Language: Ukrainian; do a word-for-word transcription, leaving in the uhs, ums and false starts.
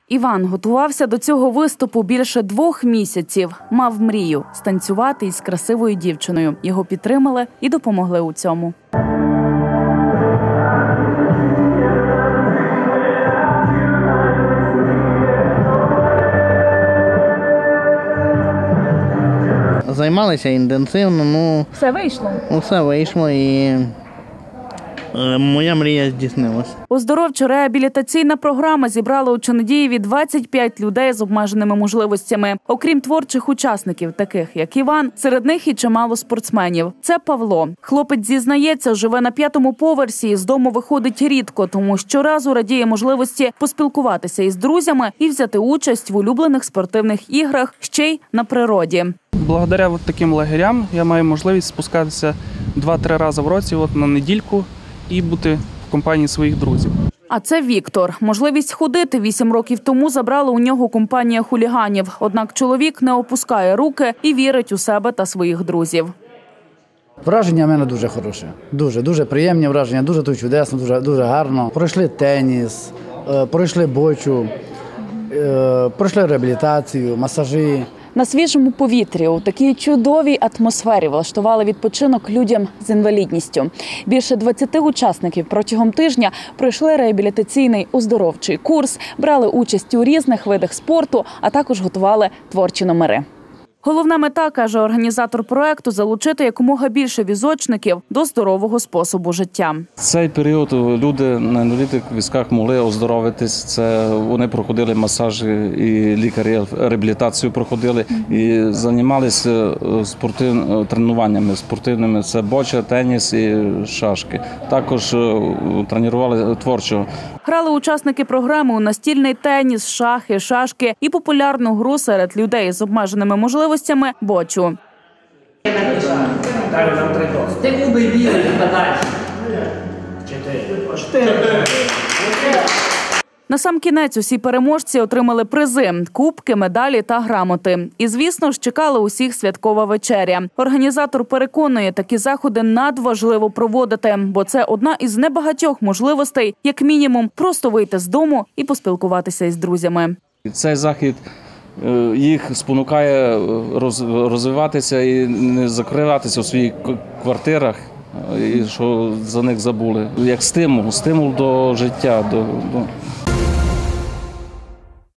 Іван готувався до цього виступу більше двох місяців. Мав мрію – станцювати із красивою дівчиною. Його підтримали і допомогли у цьому. Займалися інтенсивно, ну все вийшло. Все вийшло і моя мрія здійснилася. Оздоровчо-реабілітаційна програма зібрала у Чонодієві двадцять п'ять людей з обмеженими можливостями. Окрім творчих учасників, таких як Іван, серед них і чимало спортсменів. Це Павло. Хлопець зізнається, живе на п'ятому поверсі і з дому виходить рідко, тому щоразу радіє можливості поспілкуватися із друзями і взяти участь в улюблених спортивних іграх, ще й на природі. Благодаря от таким лагерям я маю можливість спускатися два-три рази в році от на недільку і бути в компанії своїх друзів. А це Віктор. Можливість ходити вісім років тому забрала у нього компанія хуліганів. Однак чоловік не опускає руки і вірить у себе та своїх друзів. Враження в мене дуже хороше. Дуже, дуже приємні враження, дуже тут чудесно, дуже, дуже гарно. Пройшли теніс, пройшли бочу, пройшли реабілітацію, масажі. На свіжому повітрі у такій чудовій атмосфері влаштували відпочинок людям з інвалідністю. Більше двадцяти учасників протягом тижня пройшли реабілітаційний оздоровчий курс, брали участь у різних видах спорту, а також готували творчі номери. Головна мета, каже організатор проекту, залучити якомога більше візочників до здорового способу життя. Цей період люди на інвалідних візках могли оздоровитись. Це вони проходили масажі, і лікарі реабілітацію проходили, і займалися спортивними тренуваннями спортивними. Це боча, теніс і шашки. Також тренували творчо. Грали учасники програми у настільний теніс, шахи, шашки і популярну гру серед людей з обмеженими можливостями – бочу. Насамкінець усі переможці отримали призи – кубки, медалі та грамоти. І, звісно ж, чекала усіх святкова вечеря. Організатор переконує, такі заходи надважливо проводити, бо це одна із небагатьох можливостей, як мінімум, просто вийти з дому і поспілкуватися із друзями. Цей захід їх спонукає розвиватися і не закриватися у своїх квартирах, і що за них забули. Як стимул, стимул до життя, до... до...